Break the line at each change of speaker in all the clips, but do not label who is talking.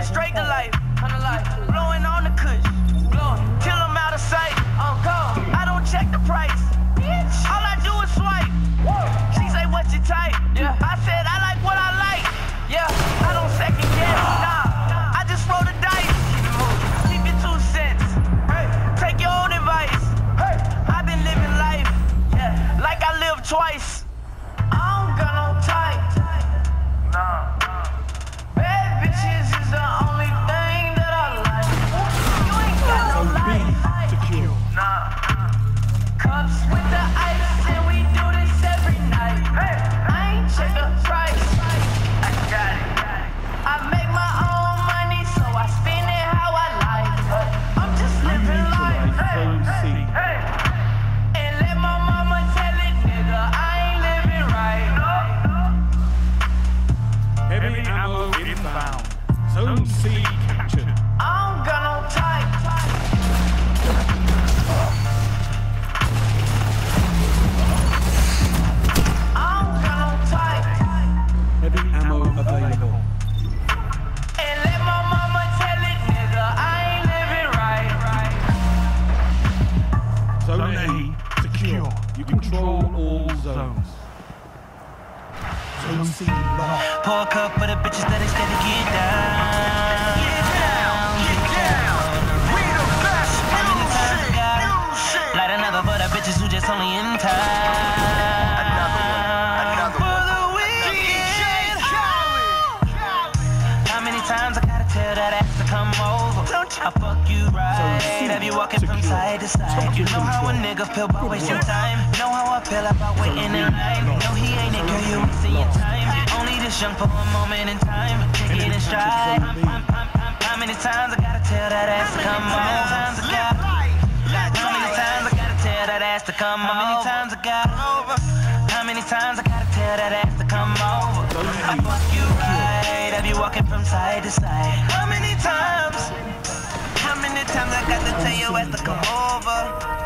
straight to life. Blowing on the kush. Till I'm out of sight. I don't check the price. All I do is swipe. She say, what's your type? I said, I like what I like. I don't second guess. Nah, I just roll the dice. Keep your 2 cents. Take your own advice. I've been living life like I live twice. I don't got no type. Nah. Bad bitches is the only thing that I like. You ain't got no life.
Secure.
Nah. Cups with the ice and we do this every night. I ain't check the price. I got it. I make my own money, so I spend it how I like. I'm just living life. And let my mama tell it, nigga, I ain't living right.
Heavy ammo inbound. Zone C captured.
I don't got no type. I don't got no type.
Heavy ammo available.
And let my mama tell it, nigga, I ain't living right.
Zone A secure. You control all zones. Zone C locked.
Pour a cup for the bitches that ain't scared to get down. Get down. We the best. How many times I got light another for the bitches who just only in time. Another for the weekend. How many times I gotta tell that ass to come over? I fuck you right. Have you walking from side to side? You know how a nigga feel about wasting time. Know how I feel about waiting in line. No, he ain't it, girl, you wasting your time. Only this young for a moment in time. Take it in stride. How many times I gotta tell that ass to come over? How many times I gotta tell that ass to come over? How many times I got over? How many times I gotta tell that ass to come over? I fuck you right. Have you walking from side to side? How many times? How many times I got to tell you ass to come over?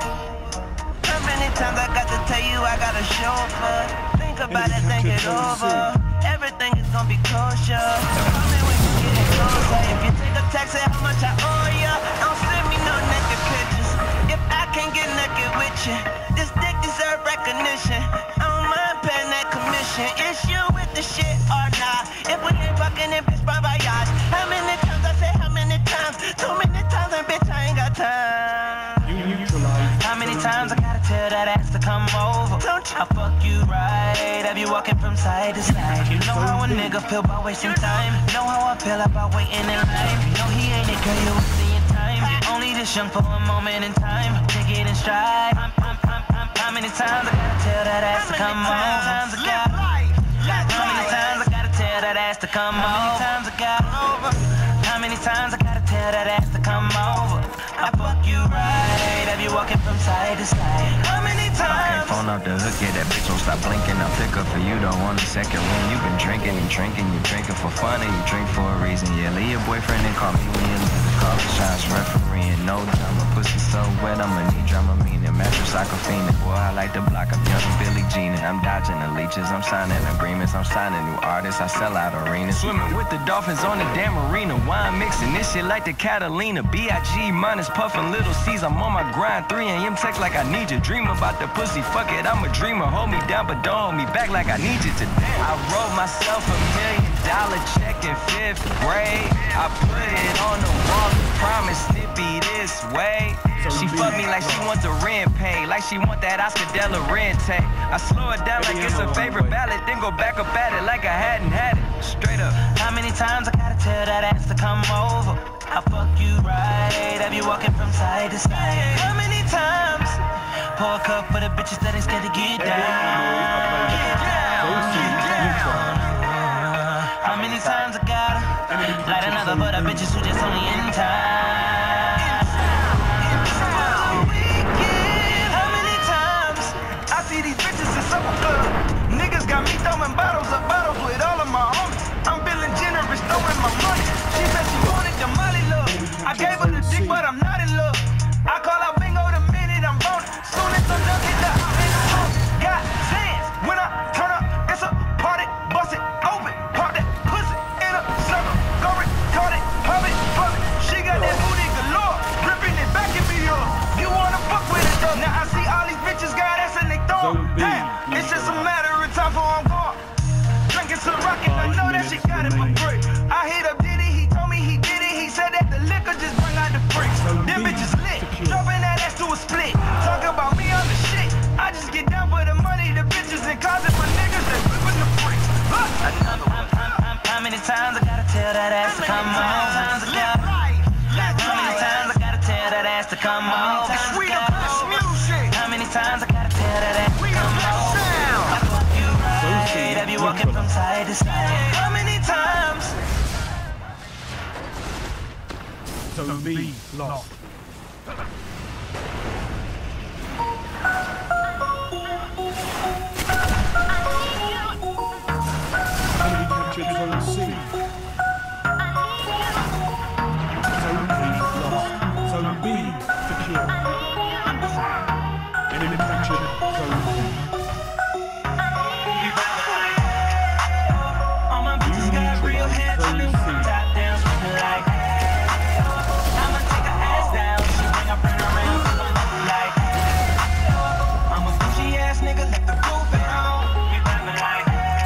How many times I got to tell you I got a chauffeur? Think about it, think it over. Everything is gonna be kosher. Tell me when you get it closer. If you take a taxi, how much I owe ya? Don't send me no naked pictures. If I can't get naked with you, this dick deserve recognition. I don't mind paying that commission. Is you with the shit or not? If we ain't fucking it, bitch, bon voyage. How many times I say how many times? Too many times and bitch, I ain't got time. How many times I gotta tell that ass to come over? I fuck you right. Have you walking from side to side? You know how a nigga feel about wasting time. Know how I feel about waiting in line. No, he ain't it, girl, you wasting your time. Only this young for a moment in time. Take it in stride. How many times I gotta tell that ass to come over? How many times I gotta tell that ass to come over? How many times I got over? How many times I gotta tell that ass to come over? I fuck you right. Have you walking from side to side? How many times?
Phone off the hook, yeah, that bitch won't stop blinking. I'll pick up for you, don't want a second room. You've been drinking and drinking, you drinking for fun and you drink for a reason. Yeah, leave your boyfriend and call me when you leave the coffee shots. Refereeing, no drama, pussy so wet, I'ma need drama meaning. Mattress like a fiend, boy, I like the block. I'm young Billie Jean, I'm dodging the leeches. I'm signing agreements, I'm signing new artists. I sell out arenas. Swimming with the dolphins on the damn arena. Wine mixing this shit like the Catalina. B.I.G. minus puffin' little C's. I'm on my grind, 3 a.m. text like I need you. Dream about the pussy, fuck it, I'm a dreamer. Hold me down, but don't hold me back like I need you today. I wrote myself $1 million check in 5th grade. I put it on the wall, promise it be this way. She fuck me like she want the rent paid, like she want that Oscar De La Renta. I slow it down like it's a favorite ballad, then go back up at it like I hadn't had it. Straight up. How many times I gotta tell that ass to come over? I fuck you right. Have you walking from side to side? How many times? Pour a cup for the bitches that ain't scared to get down. Get down. Get down. How many times I gotta light another for the bitches who just only in time? How many times I see these bitches in supper club? Niggas got me throwing bottles of bottles with all of my homies. I'm feeling generous, throwing my money. She said she wanted the Molly love. I gave her the dick, but I'm not in love. I call out bingo the minute I'm boning. Soon as I'm done, get the hot in the house. Got Zans. When I turn up, it's a party. Bust it open, park that pussy in a circle. Go retarded,
wanna know that she got it for free. I hit up Diddy, he told me he did it. He said that the liquor just bring out the freaks. Them bitches lit, dropping that ass to a split. Talk about me on the shit. I just get down for the money, the bitches and cars and my niggas that flipping the freaks. How many times I gotta tell that ass to come on? How many times I gotta tell that ass to come on? How many times I gotta tell that ass to come on? I fuck you right, have you walking from side to side? How many times?
Zone B lost. Enemy captured Zone C. Zone A lost. Zone B secure. Enemy captured Zone B.
All my bitches got real hair to lose. Top down, screaming like. I'ma take her ass down. She bring her friend around. Like. I'm a bougie ass nigga, let the roof it on. We vibing like.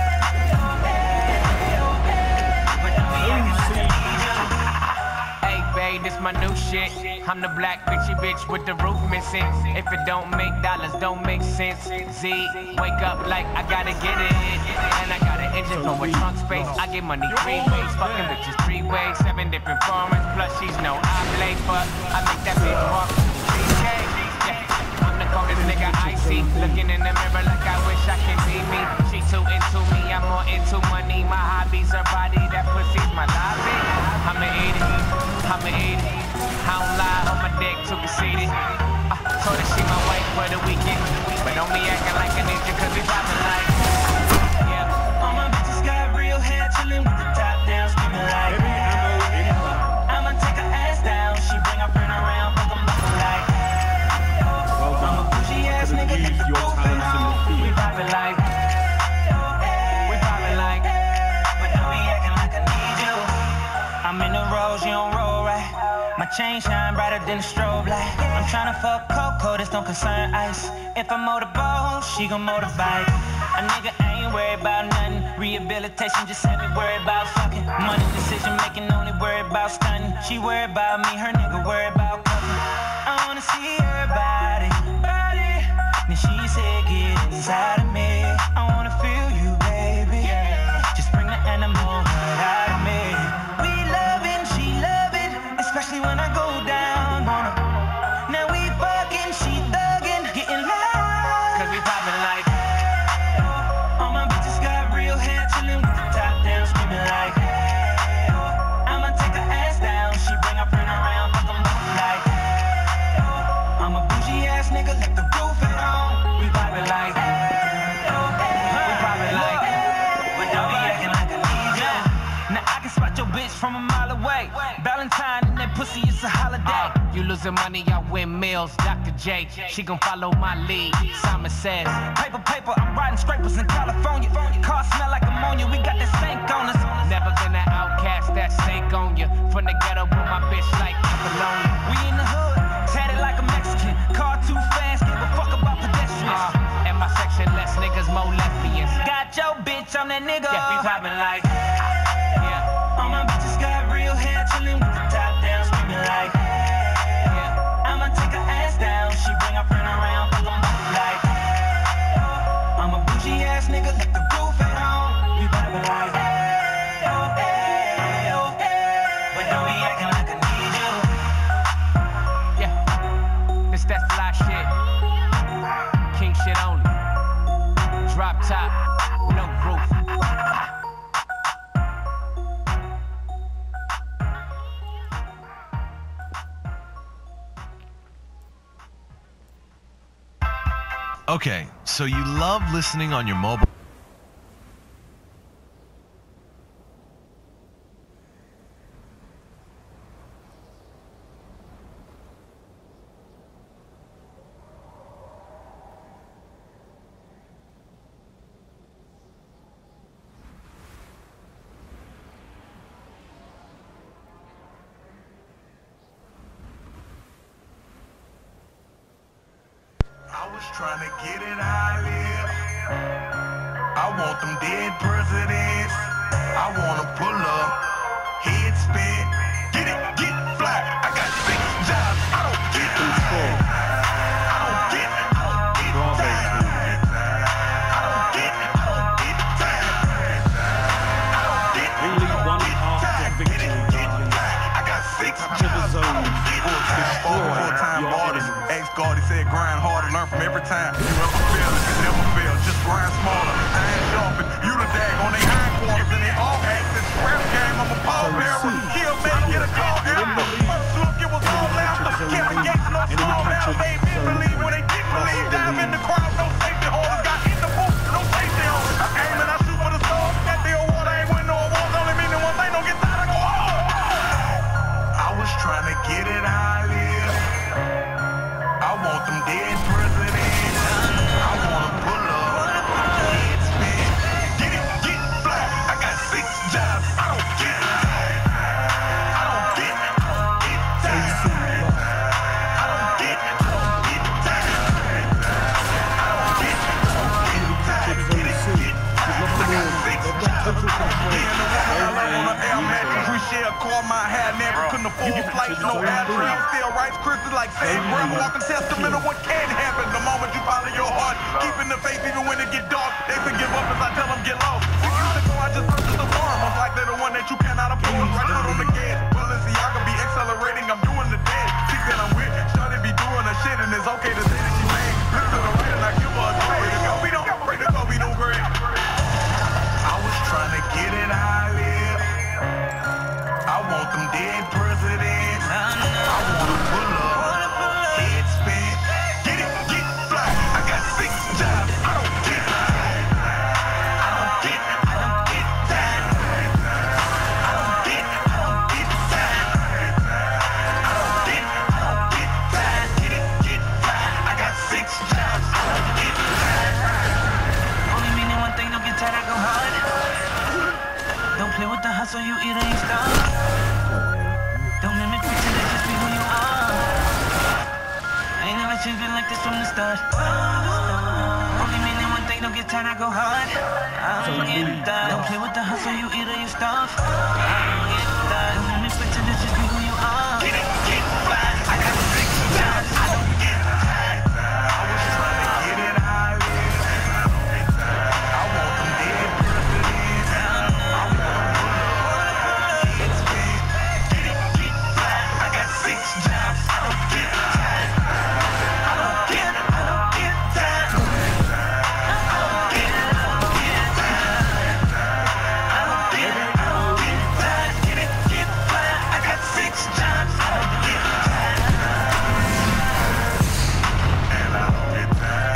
Hey babe, this my new shit. I'm the black bitchy bitch with the roof missing. If it don't make dollars, don't make sense. Z, wake up like I gotta get it. And I got an engine for a trunk space. I get money 3 ways, fucking bitches 3 ways. 7 different formats, plus she's no oblate. But I make that bitch walk 3K. Yeah, I'm the coldest nigga I see. Looking in the mirror like I wish I can be me. She too into me, I'm more into money. My hobbies, her body, that pussy's my lobby. I'ma eat it, I'ma eat it. I don't lie on my dick, too conceited. Told her she my wife for the weekend, but only acting like a ninja cause we vibing like. Yeah.
All my bitches got real hair, chillin' with the top down, screaming like. I'ma take her ass down, she bring her friend around, fuck 'em like. I'm a bougie ass nigga, let the roof it on. We vibing like. We vibing like. But don't be acting like I need you. I'm in the rose, you don't roll right. My chain shine brighter than a strobe light. I'm tryna fuck Coco, this don't concern ice. If I motorboat, she gon' motorbike. A nigga ain't worried about nothing. Rehabilitation just had me worried about fucking. Money decision making, only worried about stunning. She worried about me, her nigga worried about cuffing. I wanna see her body. Then she said, get inside of me. I wanna feel you, baby. Just bring the animal right out of me. We loving, she loving, especially when I go down on her. Now we fucking, she thugging, getting loud.
Cause we poppin' like.
All my bitches got real hair, chillin' with the top down, screaming like. I'ma take her ass down, she bring her friend around, fuck 'em both like. I'm a bougie ass nigga, let the roof it on. We vibing like. We vibing like. But don't be acting like I need ya. Now I can spot your bitch from a mile away. Valentine and that pussy, it's a holiday.
You losing money, I win meals. Dr. J, she gon' follow my lead. Simon says,
Paper, paper, I'm riding scrapers in California. Car smell like ammonia, we got that stank on us.
never been an outcast that snake on you. From the ghetto with my bitch like Apollonia.
We in the hood, tatted like a Mexican. Car too fast, give a fuck about pedestrians.
And my section less niggas, more lesbians.
Got your bitch, I'm that nigga.
Yeah, we poppin' like.
All my bitches got real hair, chillin' with the top down, screaming like. I'ma take her ass down, she bring her friend around, fuck 'em both like. I'm a bougie ass nigga, let the roof it on. We vibing like. But don't be acting like I need you.
Yeah, it's that fly shit. King shit only. Drop top, no roof.
Okay, so you love listening on your mobile.
I was trying to get it how I live. I want them dead presidents. I wanna pull up, head spin, get it, get fly. I got 6 jobs, I don't get tired. I don't get tired. I don't get tired. I don't get
Only one after victory, darlings.
I got 6
Capture the
jobs, I
zone
don't get
or destroy
full-time
your
artist.
enemies.
Ex-Guardy said grind harder, learn from every time. You ever fail, if you never fail, just grind smaller. I ain't sharpen, you the dag on they hindquarters and they all act this scrap game. I'm a pallbearer, kill man, get a call after. First look, it was all laughter. Kevin Gates, no small now, made me believe when they didn't believe. Dive in the crowd, no safety holders, got in the booth, no safety holders. I aim and I shoot for the stars. That the award I ain't win no awards, only meaning one thing, don't get tired, I go hard. I was trying to get it how I live. I want them dead presidents. I wanna pull up, head spin, get it, get fly. I got 6 jobs, I don't get tired. I don't get tired. I don't get tired. I don't get tired. Get it, get I got 6 jobs. Me and the woman I love on the air mattress. We share a car, my hair never couldn't afford flights, no air travel. Still Rice Krispies like Sam Brown, walking testament of what can happen. The moment you follow your heart, keeping the faith even when it get dark. They forgive up as I tell them get lost. 6 years ago I just purchased a farm. Most likely the one that you cannot afford. Right foot on the gas. Balenciaga be accelerating, I'm doing the dance. Chick that I'm with, Shawty be doing her shit and it's okay to say that she mad. Look to the right and I give her a trade. The go, we don't break the go, we don't grade. I was trying to get it how I live. I want them dead presidents. I wanna pull up, head spin, get it, get fly. I got 6 jobs, I don't get tired. I don't get tired. I don't get tired. I don't get tired. Get it, get fly. I got 6 jobs, I don't get tired.
Only meaning one thing, don't get tired, I go hard. Don't play with the hustle, you either ain't stop. Don't mimic pretend, just be who you are. I ain't never changed, been like this from the start. Only meaning one thing, don't get tired, I go hard. I don't get tired. Don't play with the hustle, you either ain't stop. I don't get tired. Don't mimic pretend, just be who you are.
Get it, get fly. I got 6 jobs, I don't get tired. I was trying to get it how I live. I want them dead presidents. I wanna pull up, head spin, get it, get fly. I got 6 jobs, I don't get tired. I don't get tired. I don't get tired. I don't get tired. Get it, get fly. I got 6 jobs, I don't get tired. And I don't get tired.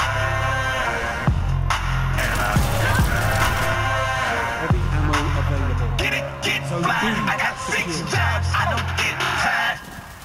And I don't get tired.
Heavy ammo available.
Get it, get fly. I got 6 jobs, I don't get tired.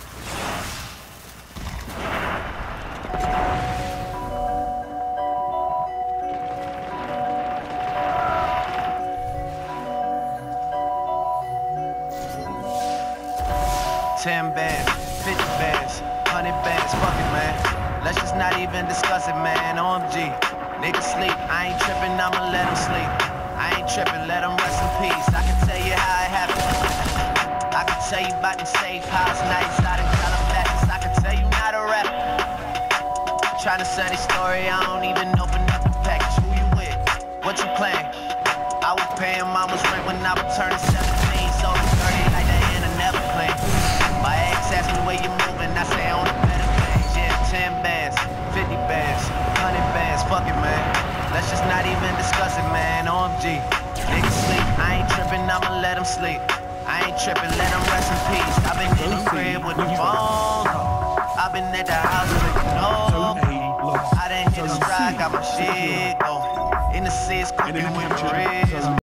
$10 bands, 50 bands, 100 bands, fuck it, man. Let's just not even discuss it, man. OMG, niggas sleep, I ain't tripping, I'ma let them sleep. I ain't tripping, let them rest in peace. I can tell you how it happened. I can tell you about the safe house nights out in Calabasas. I can tell you not a rap. Tryna sell this story, I don't even open up the package. Who you with? What you claim? I was paying mama's rent when I was turning 17, so it's 30 like that and I never claimed. My ex asked me where you moving, I say on a better page. Yeah, 10 bands, 50 bands, 100 bands, fuck it, man. Let's just not even discuss it, man. OMG, niggas sleep, I ain't tripping, I'ma let them sleep. I ain't tripping, let them rest in peace. I've been in the crib with the phone. I've been at the house with the no. I done hit the stride, got my shit going. In the 6 cooking with the ribs.